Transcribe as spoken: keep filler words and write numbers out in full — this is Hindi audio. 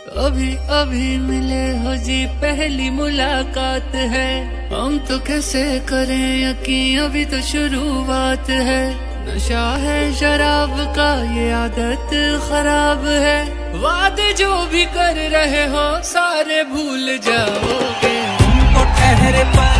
अभी अभी मिले हो जी, पहली मुलाकात है। हम तो कैसे करें यकीन, अभी तो शुरुआत है। नशा है शराब का, ये आदत खराब है। वादे जो भी कर रहे हो सारे भूल जाओगे। तुमको ठहरे पर